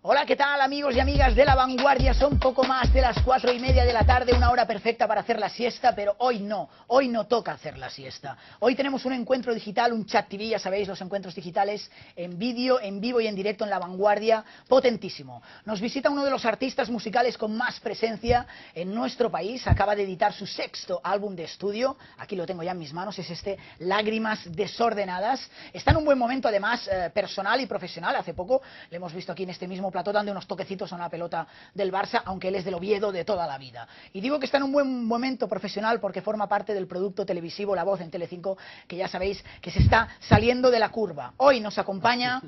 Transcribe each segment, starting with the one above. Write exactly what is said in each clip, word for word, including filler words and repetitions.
Hola, ¿qué tal, amigos y amigas de La Vanguardia? Son poco más de las cuatro y media de la tarde, una hora perfecta para hacer la siesta, pero hoy no, hoy no toca hacer la siesta. Hoy tenemos un encuentro digital, un chat T V, ya sabéis, los encuentros digitales en vídeo, en vivo y en directo en La Vanguardia, potentísimo. Nos visita uno de los artistas musicales con más presencia en nuestro país, acaba de editar su sexto álbum de estudio, aquí lo tengo ya en mis manos, es este Lágrimas Desordenadas. Está en un buen momento, además, eh, personal y profesional. Hace poco le hemos visto aquí en este mismo plató dando unos toquecitos a una pelota del Barça, aunque él es del Oviedo de toda la vida. Y digo que está en un buen momento profesional porque forma parte del producto televisivo La Voz en Telecinco, que ya sabéis que se está saliendo de la curva. Hoy nos acompaña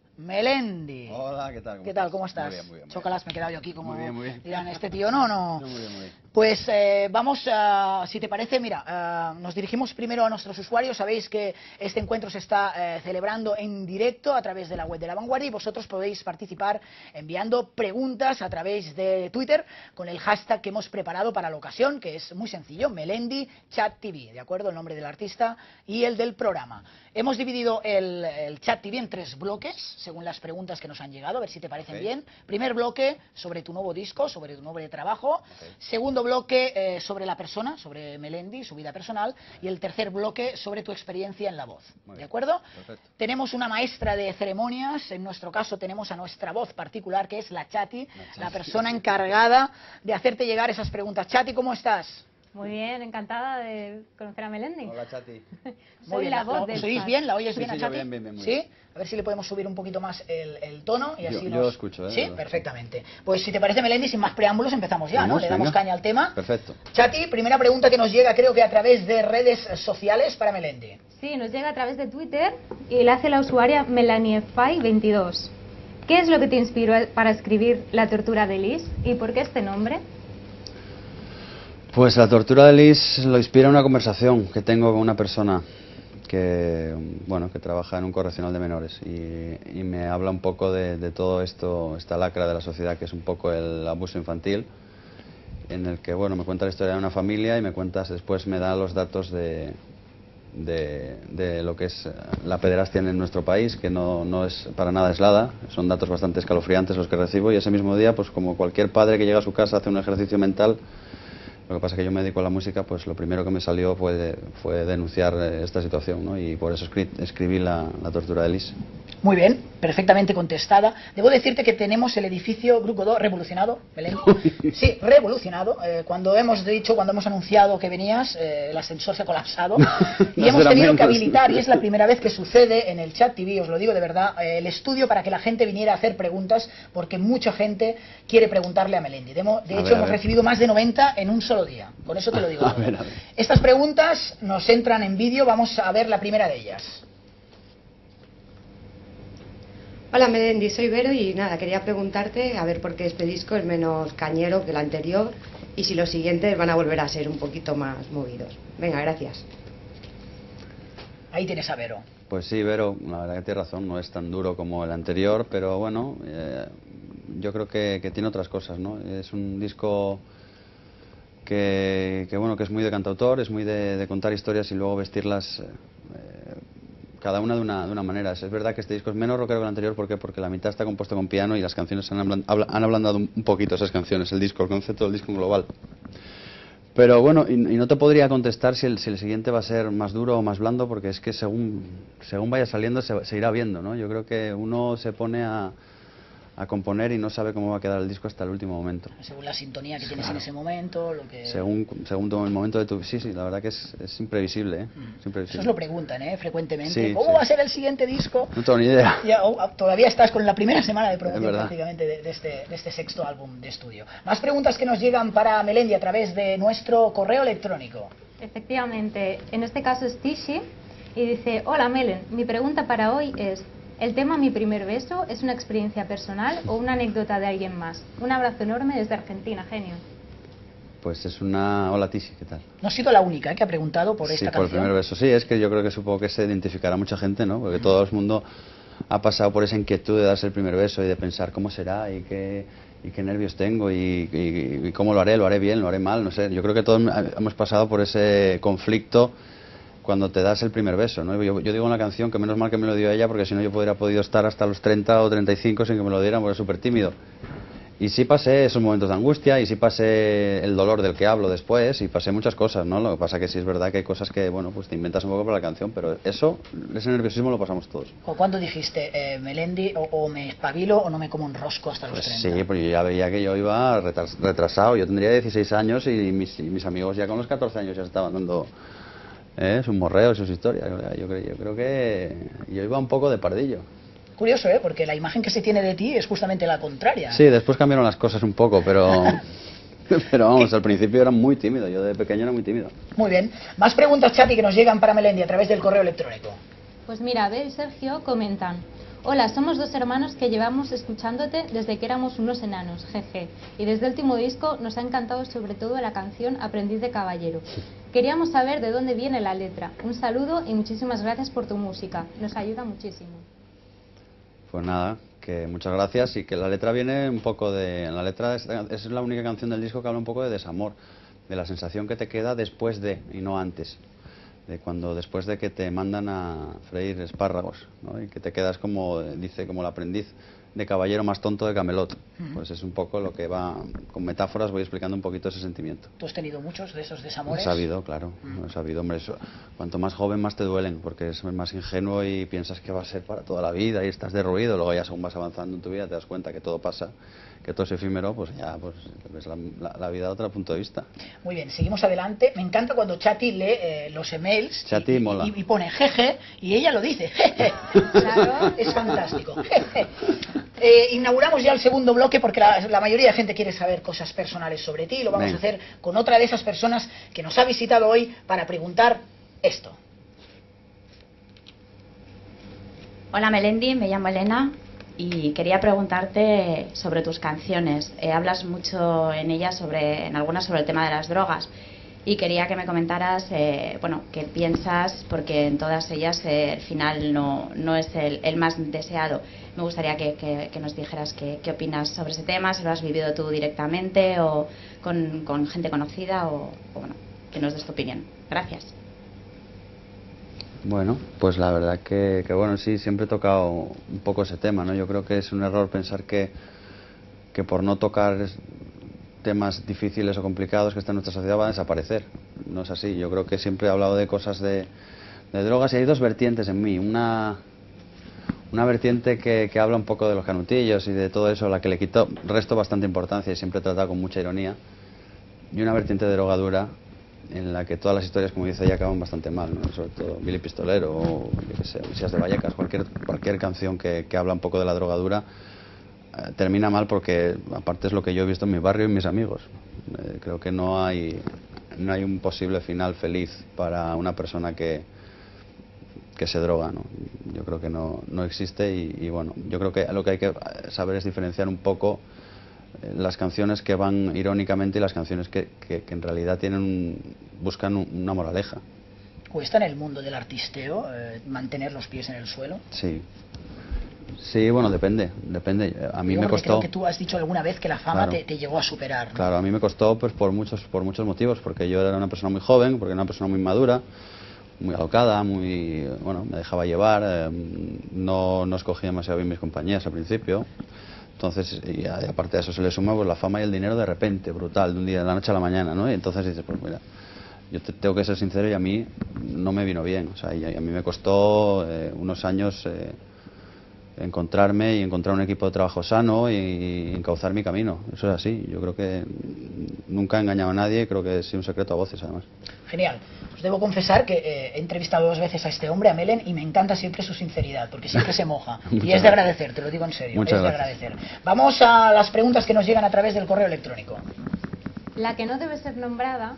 Melendi. Hola, ¿qué tal? ¿Cómo ¿Qué tal? estás? ¿Cómo estás? Muy bien, muy bien. Chócalas, me he quedado yo aquí como muy bien, muy bien. dirán, este tío no, no. no muy bien, muy bien. Pues eh, vamos, a, si te parece, mira, uh, nos dirigimos primero a nuestros usuarios. Sabéis que este encuentro se está eh, celebrando en directo a través de la web de La Vanguardia y vosotros podéis participar enviando preguntas a través de Twitter con el hashtag que hemos preparado para la ocasión, que es muy sencillo, Melendi Chat T V, ¿de acuerdo? El nombre del artista y el del programa. Hemos dividido el, el Chat T V en tres bloques, según las preguntas que nos han llegado, a ver si te parecen okay. bien. Primer bloque sobre tu nuevo disco, sobre tu nuevo trabajo. Okay. Segundo bloque eh, sobre la persona, sobre Melendi, su vida personal. Y el tercer bloque sobre tu experiencia en La Voz. Muy ¿De acuerdo? Perfecto. Tenemos una maestra de ceremonias, en nuestro caso tenemos a nuestra voz particular, que es la Chati, la, Chati, la persona encargada de hacerte llegar esas preguntas. Chati, ¿cómo estás? Muy bien, encantada de conocer a Melendi. Hola, Chati. Soy bien, la, la voz del ¿Oís chat. bien? ¿La oyes sí, bien sí, a Chati? Bien, bien, bien, muy ¿Sí? bien. A ver si le podemos subir un poquito más el, el tono y así yo, nos... yo escucho, ¿eh? Sí, perfectamente. Pues si te parece, Melendi, sin más preámbulos empezamos ya, Vamos, ¿no? Le damos venga. caña al tema. Perfecto. Chati, primera pregunta que nos llega, creo que a través de redes sociales para Melendi. Sí, nos llega a través de Twitter y la hace la usuaria Melaniefy veintidós. ¿Qué es lo que te inspiró para escribir La tortura de Lis y por qué este nombre? Pues La tortura de Lis lo inspira una conversación que tengo con una persona que, bueno, que trabaja en un correccional de menores y, y me habla un poco de, de todo esto, esta lacra de la sociedad que es un poco el abuso infantil, en el que, bueno, me cuenta la historia de una familia y me cuentas, después me da los datos de, de, de lo que es la pederastia en nuestro país, que no, no es para nada aislada, son datos bastante escalofriantes los que recibo y ese mismo día, pues como cualquier padre que llega a su casa hace un ejercicio mental. Lo que pasa es que yo me dedico a la música, pues lo primero que me salió fue, fue denunciar esta situación, ¿no? Y por eso escri escribí la, la tortura de Lis. Muy bien, perfectamente contestada. Debo decirte que tenemos el edificio Grupo dos revolucionado, Belén. Sí, revolucionado. Eh, cuando hemos dicho, cuando hemos anunciado que venías, eh, el ascensor se ha colapsado y hemos tenido que habilitar, y es la primera vez que sucede en el Chat T V, os lo digo de verdad, eh, el estudio para que la gente viniera a hacer preguntas, porque mucha gente quiere preguntarle a Melendi. De, de hecho, ver, hemos recibido más de noventa en un solo día. Con eso te lo digo. A ver, a ver. Estas preguntas nos entran en vídeo, vamos a ver la primera de ellas. Hola Melendi, soy Vero y nada, quería preguntarte a ver por qué este disco es menos cañero que el anterior y si los siguientes van a volver a ser un poquito más movidos. Venga, gracias. Ahí tienes a Vero. Pues sí, Vero, la verdad que tienes razón, no es tan duro como el anterior, pero bueno, eh, yo creo que, que tiene otras cosas, ¿no? Es un disco que, que bueno, que es muy de cantautor, es muy de, de contar historias y luego vestirlas... Eh, cada una de una, de una manera. Es verdad que este disco es menos rockero que el anterior, ¿por qué? Porque la mitad está compuesto con piano y las canciones han, hablan, han ablandado un poquito esas canciones, el disco, el concepto del disco en global. Pero bueno, y, y no te podría contestar si el, si el siguiente va a ser más duro o más blando, porque es que según, según vaya saliendo se, se irá viendo, ¿no? Yo creo que uno se pone a, a componer y no sabe cómo va a quedar el disco hasta el último momento. Según la sintonía que tienes claro. en ese momento, lo que... Según, según el momento de tu... Sí, sí, la verdad que es, es imprevisible, ¿eh? Mm. Es imprevisible. Eso os lo preguntan, ¿eh? Frecuentemente. Sí, ¿Cómo sí. va a ser el siguiente disco? No tengo ni idea. Ya, oh, todavía estás con la primera semana de promoción prácticamente de, de, este, de este sexto álbum de estudio. Más preguntas que nos llegan para Melendi a través de nuestro correo electrónico. Efectivamente, en este caso es Tishi y dice: hola Melen, mi pregunta para hoy es: ¿el tema Mi primer beso es una experiencia personal o una anécdota de alguien más? Un abrazo enorme desde Argentina, genio. Pues es una... Hola Tishi, ¿qué tal? No ha sido la única, ¿eh?, que ha preguntado por sí, esta por canción. Sí, por el primer beso. Sí, es que yo creo que supongo que se identificará mucha gente, ¿no? Porque todo el mundo ha pasado por esa inquietud de darse el primer beso y de pensar cómo será y qué, y qué nervios tengo y, y, y cómo lo haré, lo haré bien, lo haré mal, no sé. Yo creo que todos hemos pasado por ese conflicto cuando te das el primer beso, ¿no? Yo, yo digo en la canción que menos mal que me lo dio ella, porque si no yo hubiera podido estar hasta los treinta o treinta y cinco sin que me lo dieran, porque es súper tímido. Y sí pasé esos momentos de angustia, y sí pasé el dolor del que hablo después, y pasé muchas cosas, ¿no? Lo que pasa que sí es verdad que hay cosas que, bueno, pues te inventas un poco para la canción, pero eso, ese nerviosismo lo pasamos todos. ¿O cuándo dijiste, eh, Melendi, o, o me espabilo o no me como un rosco hasta los Pues treinta? sí, porque yo ya veía que yo iba retras- retrasado, yo tendría dieciséis años y mis, y mis amigos ya con los catorce años ya estaban dando eh, sus morreos, sus historias. Yo, creo- yo creo que yo iba un poco de pardillo. Curioso, ¿eh? Porque la imagen que se tiene de ti es justamente la contraria. Sí, después cambiaron las cosas un poco, pero, pero vamos, al principio era muy tímido, yo de pequeño era muy tímido. Muy bien. Más preguntas, Chati, que nos llegan para Melendi a través del correo electrónico. Pues mira, Abel y Sergio comentan: hola, somos dos hermanos que llevamos escuchándote desde que éramos unos enanos, jeje. Y desde el último disco nos ha encantado sobre todo la canción Aprendiz de Caballero. Queríamos saber de dónde viene la letra. Un saludo y muchísimas gracias por tu música. Nos ayuda muchísimo. Pues nada, que muchas gracias, y que la letra viene un poco de... La letra es, es la única canción del disco que habla un poco de desamor, de la sensación que te queda después de, y no antes. De cuando después de que te mandan a freír espárragos, ¿no? Y que te quedas como, dice, como el aprendiz de caballero más tonto de Camelot. Uh-huh. Pues es un poco lo que va, con metáforas voy explicando un poquito ese sentimiento. ¿Tú has tenido muchos de esos desamores? He sabido, claro, uh-huh. He sabido, hombre, eso, cuanto más joven más te duelen, porque es más ingenuo y piensas que va a ser para toda la vida y estás derruido, luego ya según vas avanzando en tu vida te das cuenta que todo pasa, que todo es efímero, pues ya pues ves la, la, la vida de otro punto de vista. Muy bien, seguimos adelante. Me encanta cuando Chati lee eh, los emails Chati y, mola. Y, y pone jeje, y ella lo dice, jeje. Claro, es fantástico. Jeje. Eh, inauguramos ya el segundo bloque porque la, la mayoría de gente quiere saber cosas personales sobre ti, y lo vamos Ven. a hacer con otra de esas personas que nos ha visitado hoy para preguntar esto. Hola Melendi, me llamo Elena y quería preguntarte sobre tus canciones. Eh, hablas mucho en ellas, sobre, en algunas sobre el tema de las drogas, y quería que me comentaras, eh, bueno, qué piensas, porque en todas ellas eh, el final no, no es el, el más deseado. Me gustaría que, que, que nos dijeras qué, qué opinas sobre ese tema, si lo has vivido tú directamente o con, con gente conocida, o, o bueno, que nos des tu opinión. Gracias. Bueno, pues la verdad que, que bueno, sí, siempre he tocado un poco ese tema, ¿no? Yo creo que es un error pensar que, que por no tocar temas difíciles o complicados que están en nuestra sociedad van a desaparecer. No es así. Yo creo que siempre he hablado de cosas de, de drogas, y hay dos vertientes en mí. Una, una vertiente que, que habla un poco de los canutillos y de todo eso, a la que le quito resto bastante importancia y siempre he tratado con mucha ironía. Y una vertiente de drogadura en la que todas las historias, como dice ella, acaban bastante mal, ¿no? Sobre todo Billy Pistolero o, yo qué sé, Odisías de Vallecas, cualquier, cualquier canción que, que habla un poco de la drogadura eh, termina mal, porque aparte es lo que yo he visto en mi barrio y mis amigos. Eh, creo que no hay, no hay un posible final feliz para una persona que, que se droga, ¿no? Yo creo que no, no existe, y, y bueno, yo creo que lo que hay que saber es diferenciar un poco las canciones que van irónicamente y las canciones que, que, que en realidad tienen un, buscan un, una moraleja. ¿Cuesta en el mundo del artisteo eh, mantener los pies en el suelo? Sí. Sí, bueno, depende, depende. A mí Yo me costó... Creo que tú has dicho alguna vez que la fama claro, te, te llegó a superar, ¿no? Claro, a mí me costó pues por muchos, por muchos motivos, porque yo era una persona muy joven, porque era una persona muy madura, muy alocada, muy... bueno, me dejaba llevar, eh, no, no escogía demasiado bien mis compañías al principio. Entonces, y aparte de eso se le suma pues la fama y el dinero de repente, brutal, de un día, de la noche a la mañana, ¿no? Y entonces dices, pues mira, yo te, tengo que ser sincero, y a mí no me vino bien. O sea, y a, y a mí me costó eh, unos años eh, encontrarme y encontrar un equipo de trabajo sano y, y encauzar mi camino. Eso es así. Yo creo que nunca he engañado a nadie, creo que es un secreto a voces, además. Genial. Os debo confesar que eh, he entrevistado dos veces a este hombre, a Melen, y me encanta siempre su sinceridad, porque siempre se moja. Y es de agradecer, te lo digo en serio. Muchas es de gracias. agradecer. Vamos a las preguntas que nos llegan a través del correo electrónico. La que no debe ser nombrada...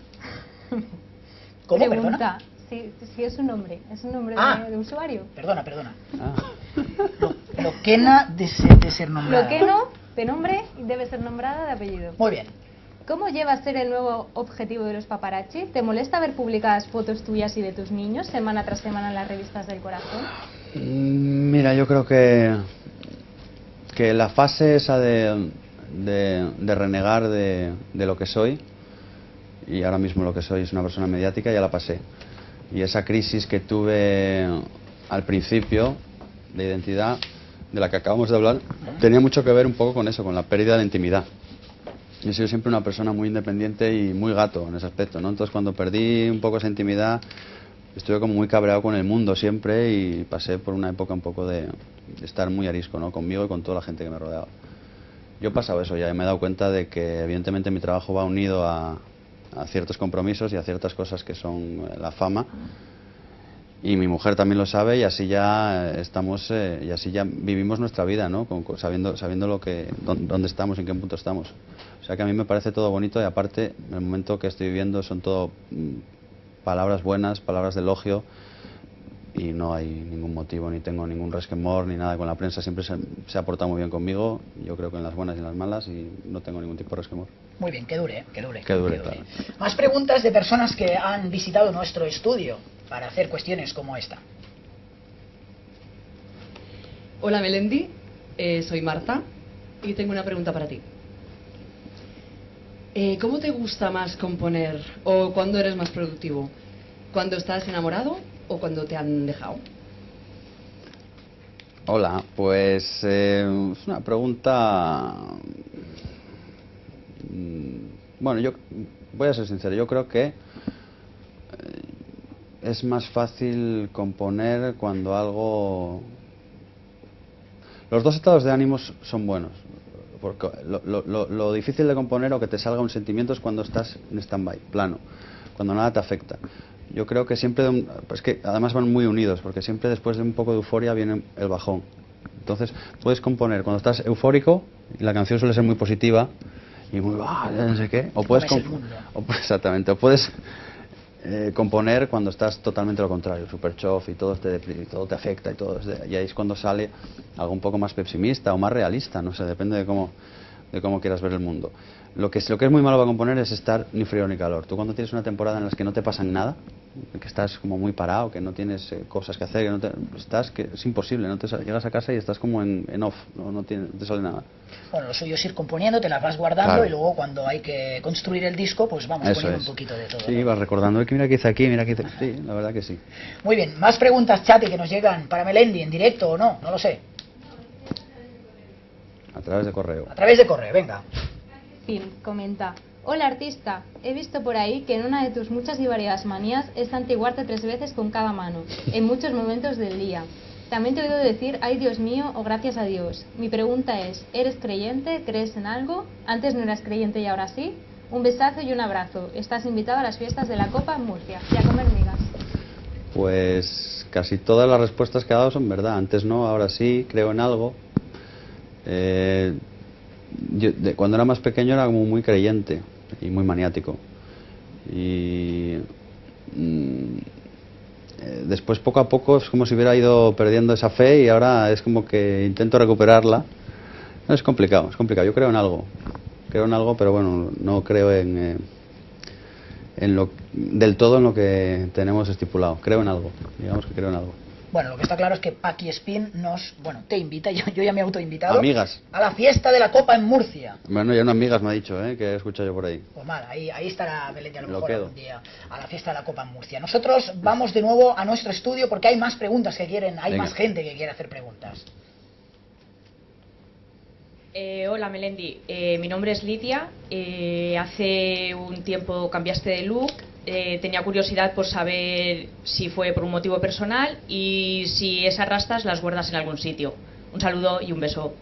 ¿Cómo, pregunta, perdona? Si, si es un nombre, es un nombre ah, de, de usuario. Perdona, perdona. Ah. Lo, Loquena de ser, de ser nombrada. Loqueno, de nombre, y debe ser nombrada de apellido. Muy bien. ¿Cómo lleva a ser el nuevo objetivo de los paparazzi? ¿Te molesta ver publicadas fotos tuyas y de tus niños semana tras semana en las revistas del corazón? Mira, yo creo que que la fase esa de, de, de renegar de, de lo que soy, y ahora mismo lo que soy es una persona mediática, ya la pasé. Y esa crisis que tuve al principio de identidad, de la que acabamos de hablar, tenía mucho que ver un poco con eso, con la pérdida de intimidad. Yo he sido siempre una persona muy independiente y muy gato en ese aspecto, ¿no? Entonces cuando perdí un poco esa intimidad, estuve como muy cabreado con el mundo siempre y pasé por una época un poco de, de estar muy arisco, ¿no? Conmigo y con toda la gente que me rodeaba. Yo he pasado eso ya y me he dado cuenta de que evidentemente mi trabajo va unido a, a ciertos compromisos y a ciertas cosas que son la fama. Y mi mujer también lo sabe y así ya estamos, eh, y así ya vivimos nuestra vida, ¿no? Con, con, sabiendo, sabiendo lo que, dónde estamos, en qué punto estamos. O sea que a mí me parece todo bonito y aparte, el momento que estoy viviendo son todo mm, palabras buenas, palabras de elogio y no hay ningún motivo, ni tengo ningún resquemor, ni nada con la prensa. Siempre se, se ha portado muy bien conmigo, yo creo que en las buenas y en las malas, y no tengo ningún tipo de resquemor. Muy bien, que dure, que dure. Que dure, que dure. claro. Más preguntas de personas que han visitado nuestro estudio para hacer cuestiones como esta. Hola Melendi, eh, soy Marta y tengo una pregunta para ti. Eh, ¿Cómo te gusta más componer o cuándo eres más productivo? ¿Cuando estás enamorado o cuando te han dejado? Hola, pues eh, es una pregunta... Bueno, yo voy a ser sincero, yo creo que es más fácil componer cuando algo... Los dos estados de ánimos son buenos, porque lo, lo, lo, lo difícil de componer o que te salga un sentimiento es cuando estás en stand-by, plano, cuando nada te afecta. Yo creo que siempre, pues que además van muy unidos, porque siempre después de un poco de euforia viene el bajón. Entonces puedes componer cuando estás eufórico y la canción suele ser muy positiva y muy, ah, no sé qué, o puedes, o, exactamente, o puedes eh, componer cuando estás totalmente lo contrario, super chof y todo te, y todo te afecta y todo, y ahí es cuando sale algo un poco más pesimista o más realista, no sé, depende de cómo, de cómo quieras ver el mundo. Lo que, es, lo que es muy malo para componer es estar ni frío ni calor. Tú cuando tienes una temporada en la que no te pasan nada, que estás como muy parado, que no tienes eh, cosas que hacer, que no te, estás, que es imposible, no te llegas a casa y estás como en, en off, no, no, tiene, no te sale nada. Bueno, lo suyo es ir componiendo, te las vas guardando, claro, y luego cuando hay que construir el disco, pues vamos Eso poniendo es. un poquito de todo. Sí, ¿no? vas recordando, que mira que hice aquí, mira que hice... Sí, la verdad que sí. Muy bien, más preguntas, Chati, que nos llegan para Melendi, en directo o no, no lo sé. A través de correo. A través de correo, venga. Fin, comenta. Hola artista, he visto por ahí que en una de tus muchas y variadas manías es santiguarte tres veces con cada mano, en muchos momentos del día. También te he oído decir, ay Dios mío, o gracias a Dios. Mi pregunta es, ¿eres creyente? ¿Crees en algo? Antes no eras creyente y ahora sí. Un besazo y un abrazo. Estás invitado a las fiestas de la Copa en Murcia. Y a comer migas. Pues casi todas las respuestas que he dado son verdad. Antes no, ahora sí, creo en algo. Eh, yo, de, cuando era más pequeño era como muy creyente y muy maniático. Y... Mmm, después poco a poco es como si hubiera ido perdiendo esa fe y ahora es como que intento recuperarla. No, es complicado, es complicado. Yo creo en algo, creo en algo, pero bueno, no creo en, eh, en lo, del todo en lo que tenemos estipulado. Creo en algo, digamos que creo en algo. Bueno, lo que está claro es que Paqui Spin nos, bueno, te invita, yo, yo ya me he autoinvitado. Amigas. A la fiesta de la Copa en Murcia. Bueno, ya no amigas me ha dicho, ¿eh? Que he escuchado yo por ahí. Pues mal, ahí, ahí estará Melendi a lo, lo mejor quedo. algún día a la fiesta de la Copa en Murcia. Nosotros vamos de nuevo a nuestro estudio porque hay más preguntas que quieren, hay Venga. más gente que quiere hacer preguntas. Eh, hola Melendi, eh, mi nombre es Lidia, eh, hace un tiempo cambiaste de look, eh, tenía curiosidad por saber si fue por un motivo personal y si esas rastas las guardas en algún sitio. Un saludo y un beso.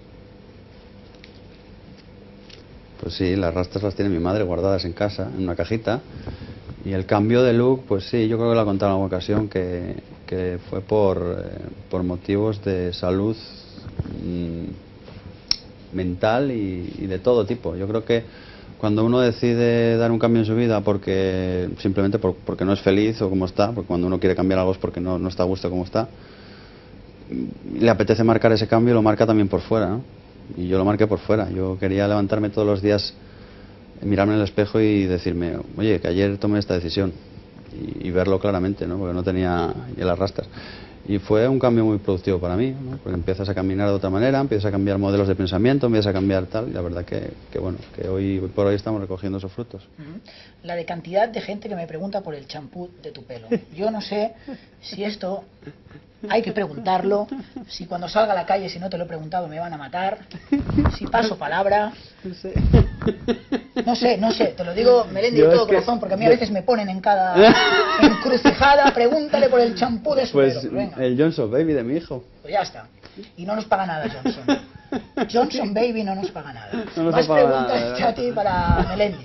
Pues sí, las rastas las tiene mi madre guardadas en casa, en una cajita. Y el cambio de look, pues sí, yo creo que lo he contado en alguna ocasión, que, que fue por, eh, por motivos de salud mmm, mental y, y de todo tipo. Yo creo que cuando uno decide dar un cambio en su vida porque simplemente por, porque no es feliz o como está, porque cuando uno quiere cambiar algo es porque no, no está a gusto como está, le apetece marcar ese cambio, lo marca también por fuera, ¿no? Y yo lo marqué por fuera. Yo quería levantarme todos los días, mirarme en el espejo y decirme, oye, que ayer tomé esta decisión y, y verlo claramente, ¿no? Porque no tenía ya las rastas. y fue un cambio muy productivo para mí, ¿no? Porque empiezas a caminar de otra manera, empiezas a cambiar modelos de pensamiento, empiezas a cambiar tal, y la verdad que, que bueno, que hoy, hoy por hoy estamos recogiendo esos frutos. Uh-huh. La de cantidad de gente que me pregunta por el champú de tu pelo. Yo no sé si esto hay que preguntarlo, si cuando salga a la calle, si no te lo he preguntado, me van a matar, si paso palabra. No sé. No sé, no sé, te lo digo, Melendi, de Yo todo es que- corazón, porque a mí a veces me ponen en cada encrucijada, pregúntale por el champú de su Pues pelo. Venga, el Johnson Baby de mi hijo. pues ya está. Y no nos paga nada Johnson. Johnson Baby no nos paga nada. No nos Más paga preguntas, nada, ¿verdad? Chati, para Melendi.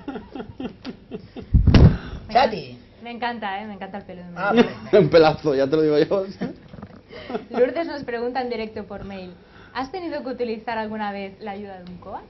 Chati. Me encanta, ¿eh? Me encanta el pelo de Ah, Melendi. vale. Un pelazo, ya te lo digo yo. Lourdes nos pregunta en directo por mail. ¿Has tenido que utilizar alguna vez la ayuda de un coach?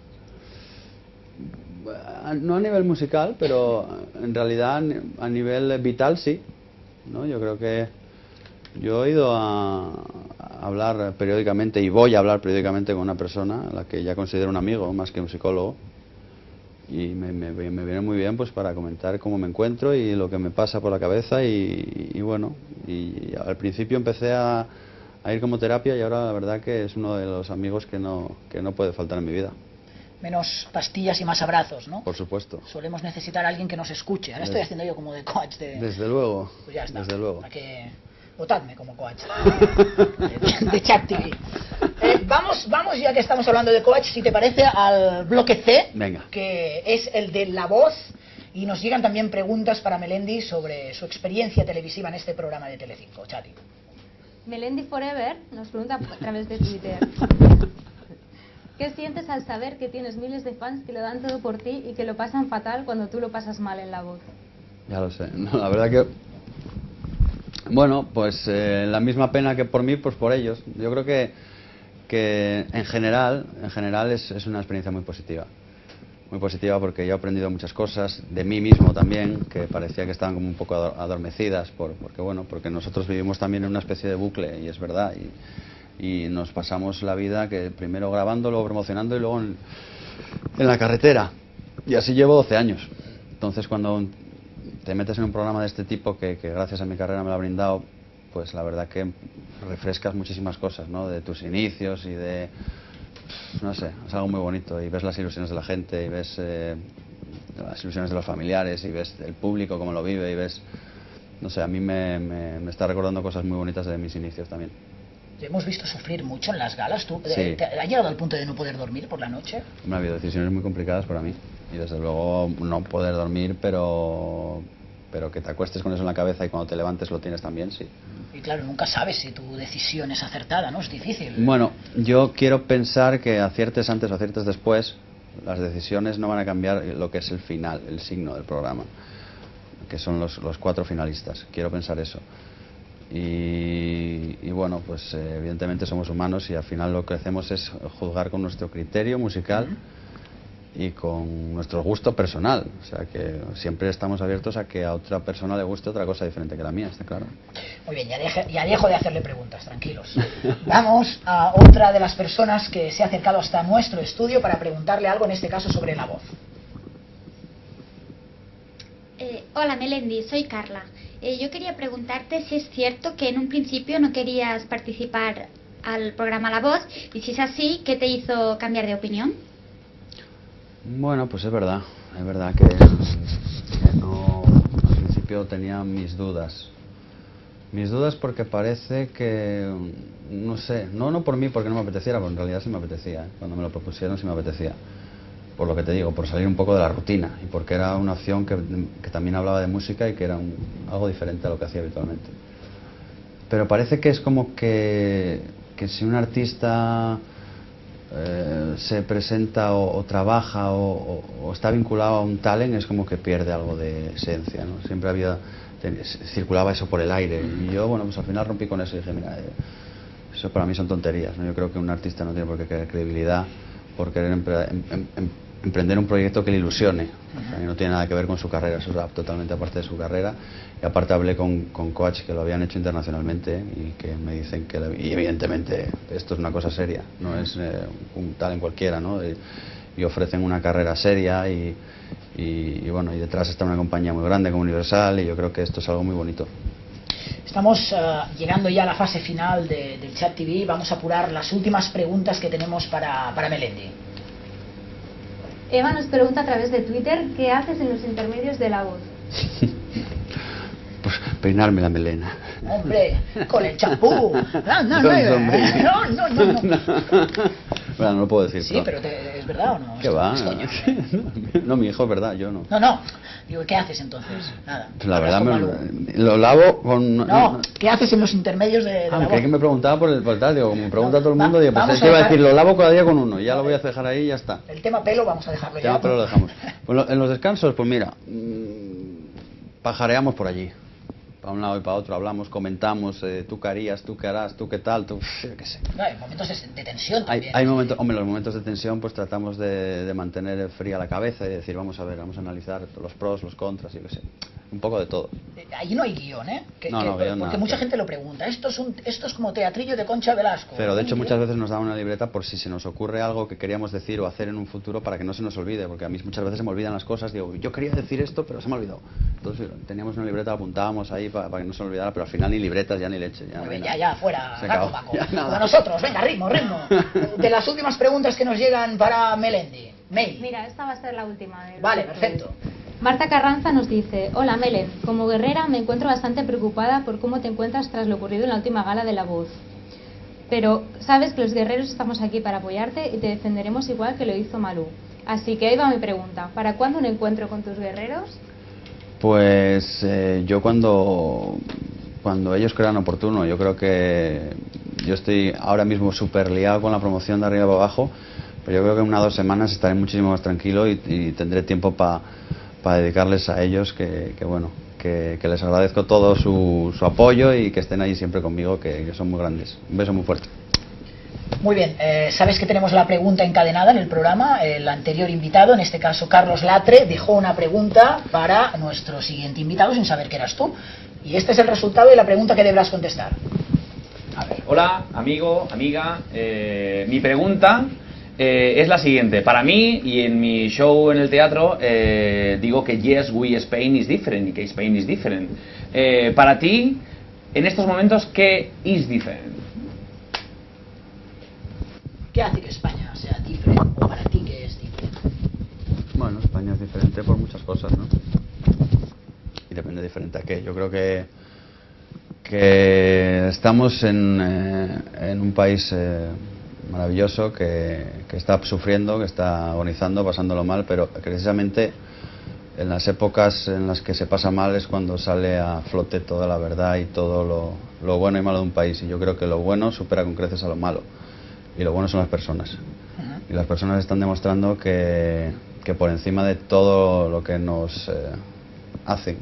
No a nivel musical, pero en realidad a nivel vital sí, ¿no? Yo creo que yo he ido a, a hablar periódicamente y voy a hablar periódicamente con una persona a la que ya considero un amigo más que un psicólogo, y me, me, me viene muy bien pues para comentar cómo me encuentro y lo que me pasa por la cabeza, y, y bueno, y al principio empecé a, a ir como terapia, y ahora la verdad que es uno de los amigos que no, que no puede faltar en mi vida. Menos pastillas y más abrazos, ¿no? Por supuesto. Solemos necesitar a alguien que nos escuche. Ahora estoy haciendo yo como de coach de... Desde luego, Pues ya está. desde luego. Para que votadme como coach de, de Chat T V. Eh, vamos, vamos, ya que estamos hablando de coach, si te parece, al bloque C, Venga. que es el de la voz, y nos llegan también preguntas para Melendi sobre su experiencia televisiva en este programa de Telecinco. Chati. Melendi Forever nos pregunta a través de Twitter. ¿Qué sientes al saber que tienes miles de fans que lo dan todo por ti y que lo pasan fatal cuando tú lo pasas mal en la voz? Ya lo sé. No, la verdad que... Bueno, pues eh, la misma pena que por mí, pues por ellos. Yo creo que, que en general, en general es, es una experiencia muy positiva. Muy positiva porque yo he aprendido muchas cosas de mí mismo también, que parecía que estaban como un poco ador- adormecidas, por, porque bueno, porque nosotros vivimos también en una especie de bucle, y es verdad, y, y nos pasamos la vida que primero grabando, luego promocionando y luego en, en la carretera. Y así llevo doce años. Entonces cuando te metes en un programa de este tipo, que, que gracias a mi carrera me lo ha brindado, pues la verdad que refrescas muchísimas cosas, ¿no? De tus inicios y de... No sé, es algo muy bonito, y ves las ilusiones de la gente, y ves eh, las ilusiones de los familiares, y ves el público cómo lo vive, y ves... No sé, a mí me, me, me está recordando cosas muy bonitas de mis inicios también. Te hemos visto sufrir mucho en las galas. ¿Tú Sí. te, ¿Has llegado al punto de no poder dormir por la noche? Me ha habido decisiones muy complicadas para mí, y desde luego no poder dormir, pero pero que te acuestes con eso en la cabeza y cuando te levantes lo tienes también, sí. Y claro, nunca sabes si tu decisión es acertada, ¿no? Es difícil. Bueno, yo quiero pensar que aciertes antes o aciertes después, las decisiones no van a cambiar lo que es el final, el signo del programa, que son los, los cuatro finalistas. Quiero pensar eso. Y, y bueno, pues eh, evidentemente somos humanos, y al final lo que hacemos es juzgar con nuestro criterio musical y con nuestro gusto personal. O sea que siempre estamos abiertos a que a otra persona le guste otra cosa diferente que la mía, está claro. Muy bien, ya, deje- ya dejo de hacerle preguntas, tranquilos. Vamos a otra de las personas que se ha acercado hasta nuestro estudio para preguntarle algo, en este caso sobre la voz. Eh, hola Melendi, soy Carla. Eh, yo quería preguntarte si es cierto que en un principio no querías participar al programa La Voz, y si es así, ¿qué te hizo cambiar de opinión? Bueno, pues es verdad, es verdad que, que no, al principio tenía mis dudas. Mis dudas porque parece que, no sé, no no por mí porque no me apeteciera, porque en realidad sí me apetecía, ¿eh? Cuando me lo propusieron sí me apetecía. Por lo que te digo, por salir un poco de la rutina, y porque era una opción que, que también hablaba de música y que era un, algo diferente a lo que hacía habitualmente. Pero parece que es como que, que si un artista eh, se presenta o, o trabaja o, o, o está vinculado a un talent, es como que pierde algo de esencia, ¿no? Siempre había, ten, circulaba eso por el aire, y yo, bueno, pues al final rompí con eso y dije, mira, eh, eso para mí son tonterías, ¿no? Yo creo que un artista no tiene por qué querer credibilidad por querer empre, em, em, em, emprender un proyecto que le ilusione. O sea, que no tiene nada que ver con su carrera, eso es totalmente aparte de su carrera. Y aparte hablé con, con coach que lo habían hecho internacionalmente, y que me dicen que, y evidentemente esto es una cosa seria, no es eh, un tal en cualquiera, ¿no? Y, y ofrecen una carrera seria, y, y, y bueno, y detrás está una compañía muy grande como Universal, y yo creo que esto es algo muy bonito. Estamos uh, llegando ya a la fase final de, del Chat T V. Vamos a apurar las últimas preguntas que tenemos para, para Melendi. Eva nos pregunta a través de Twitter, ¿qué haces en los intermedios de la voz? Pues peinarme la melena. Hombre, con el champú. No, no, no, Hombre. no, no, no, no. Bueno, no lo puedo decir. Sí, todo. pero te- ¿es verdad o no? ¿Qué Esto va? es coño. No, mi hijo, es verdad, yo no. No, no. Digo, ¿qué haces entonces? Nada. Pues la Hablas verdad, con me, Malú. lo lavo con... No, ¿qué haces en los intermedios de, de Ah, la que, voz? que me preguntaba por el portal, digo, como me pregunta No, todo el va- mundo, digo, pues vamos es a que iba a dejar- decir, lo lavo cada día con uno, ya lo voy a dejar ahí y ya está. El tema pelo vamos a dejarlo Ya, ya. pero lo dejamos. Pues lo- en los descansos, pues mira, mmm, pajareamos por allí. Para un lado y para otro, hablamos, comentamos, eh, tú qué harías, tú qué harás, tú qué tal, tú, yo qué sé. No, hay momentos de, de tensión Hay, también. hay momentos, hombre, los momentos de tensión pues tratamos de, de mantener fría la cabeza y decir, vamos a ver, vamos a analizar los pros, los contras, y qué sé, un poco de todo. Eh, Ahí no hay guión, ¿eh? Que- No, que- no, guión porque nada, mucha pero- gente lo pregunta. Esto es, un, esto es como teatrillo de Concha Velasco. Pero de hecho ¿Un muchas guión? veces nos da una libreta por si se nos ocurre algo que queríamos decir o hacer en un futuro para que no se nos olvide, porque a mí muchas veces se me olvidan las cosas, digo, yo quería decir esto, pero se me ha olvidado. Entonces teníamos una libreta, apuntábamos ahí para, para que no se nos olvidara, pero al final ni libretas, ya ni leche. Ya, Muy no bien, hay ya, nada. ya, fuera, Se gato acabó. Paco. Ya, nada. Como nosotros, venga, ritmo, ritmo. De las últimas preguntas que nos llegan para Melendi. Mail. Mira, esta va a ser la última. de los Vale, doctores. perfecto. Marta Carranza nos dice, hola Melen, como guerrera me encuentro bastante preocupada por cómo te encuentras tras lo ocurrido en la última gala de La Voz. Pero sabes que los guerreros estamos aquí para apoyarte y te defenderemos igual que lo hizo Malú. Así que ahí va mi pregunta, ¿para cuándo un encuentro con tus guerreros? Pues eh, yo cuando, cuando ellos crean oportuno, yo creo que yo estoy ahora mismo súper liado con la promoción de arriba para abajo, pero yo creo que en unas dos semanas estaré muchísimo más tranquilo y, y tendré tiempo para dedicarles a ellos, que, que bueno, que, que les agradezco todo su, su apoyo y que estén ahí siempre conmigo, que, que son muy grandes. Un beso muy fuerte. Muy bien, eh, sabes que tenemos la pregunta encadenada en el programa. El anterior invitado, en este caso Carlos Latre, dejó una pregunta para nuestro siguiente invitado sin saber que eras tú. Y este es el resultado de la pregunta que deberás contestar. A ver. Hola, amigo, amiga. Eh, mi pregunta eh, es la siguiente. Para mí, y en mi show en el teatro, eh, digo que yes, we Spain is different y que Spain is different. Eh, para ti, en estos momentos, ¿qué is different? ¿Qué hace que España sea diferente? ¿O para ti qué es diferente? Bueno, España es diferente por muchas cosas, ¿no? Y depende diferente a qué. Yo creo que, que estamos en, eh, en un país eh, maravilloso que, que está sufriendo, que está agonizando, pasándolo mal, pero precisamente en las épocas en las que se pasa mal es cuando sale a flote toda la verdad y todo lo, lo bueno y malo de un país. Y yo creo que lo bueno supera con creces a lo malo. Y lo bueno son las personas. Y las personas están demostrando que, que por encima de todo lo que nos eh, hacen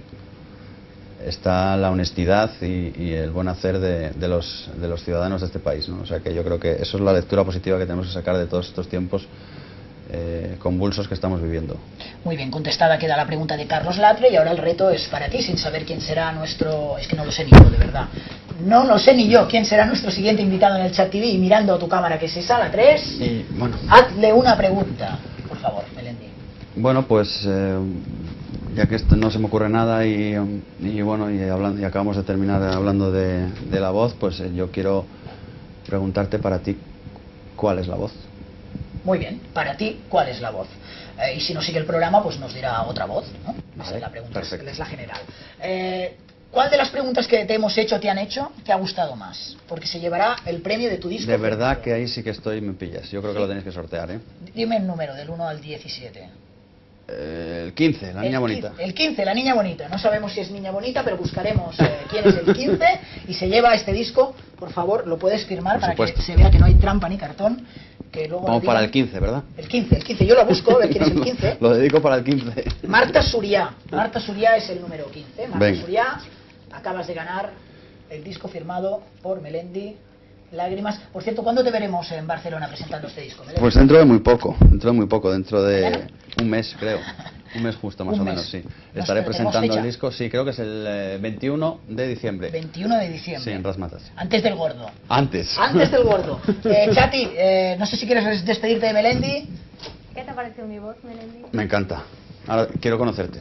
está la honestidad y, y el buen hacer de, de, los, de los ciudadanos de este país, ¿no? O sea que yo creo que eso es la lectura positiva que tenemos que sacar de todos estos tiempos eh, convulsos que estamos viviendo. Muy bien, contestada queda la pregunta de Carlos Latre y ahora el reto es para ti, sin saber quién será nuestro... Es que no lo sé ni yo, de verdad. No lo sé ni yo quién será nuestro siguiente invitado en el Chat T V, y mirando a tu cámara que es esa, la tres, Y bueno, hazle una pregunta, por favor, Melendi. bueno pues eh, ya que esto no se me ocurre nada y, y bueno, y, hablando, y acabamos de terminar hablando de, de La Voz, pues eh, yo quiero preguntarte para ti, ¿cuál es la voz? Muy bien, para ti, ¿cuál es la voz? Eh, y si no sigue el programa, pues nos dirá otra voz, ¿no? Esa Vale, es la pregunta, es, perfecto. es la general. Eh, ¿Cuál de las preguntas que te hemos hecho, te han hecho, te ha gustado más? Porque se llevará el premio de tu disco. De verdad que preferido. ahí sí que estoy, me pillas. Yo creo que Sí. lo tenéis que sortear, ¿eh? Dime el número, del uno al diecisiete. Eh, el quince, la niña el bonita. quince, el quince, la niña bonita. No sabemos si es niña bonita, pero buscaremos eh, quién es el quince y se lleva este disco. Por favor, lo puedes firmar Por para supuesto. que se vea que no hay trampa ni cartón. Que luego Vamos lo para digan. el quince, ¿verdad? El quince, el quince. Yo lo busco, a ver quién es el quince. Lo dedico para el quince. Marta Suriá. Marta Suriá es el número quince. Marta Venga. Suriá, acabas de ganar el disco firmado por Melendi, Lágrimas. Por cierto, ¿cuándo te veremos en Barcelona presentando este disco, Melendi? Pues dentro de muy poco, dentro de muy poco, dentro de ¿Mañana? un mes, creo. Un mes justo, más Un o mes. menos, sí. Nos- Estaré ¿tenemos presentando fecha? el disco, sí, creo que es el eh, veintiuno de diciembre. veintiuno de diciembre. Sí, en Rasmatas. Antes del gordo. Antes. Antes del gordo. Eh, Chati, eh, no sé si quieres despedirte de Melendi. ¿Qué te pareció mi voz, Melendi? Me encanta. Ahora quiero conocerte.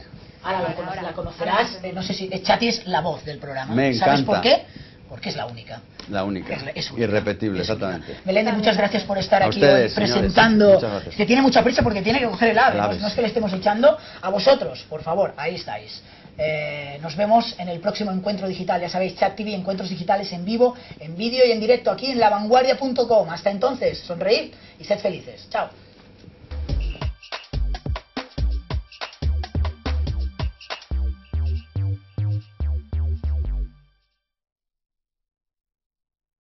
Ahora la, cono- la conocerás, eh, no sé si Chati es la voz del programa. Me ¿Sabes encanta. por qué? Porque es la única. La única. Es la- es única. Irrepetible, Es única. exactamente. Meléndez, muchas gracias por estar A aquí ustedes, hoy señores. presentando. Muchas gracias. Que tiene mucha prisa porque tiene que coger el ave, El ¿no? ave. No es que le estemos echando. A vosotros, por favor, ahí estáis. Eh, nos vemos en el próximo encuentro digital. Ya sabéis, Chat T V, encuentros digitales en vivo, en vídeo y en directo aquí en la vanguardia punto com. Hasta entonces, sonreíd y sed felices. Chao.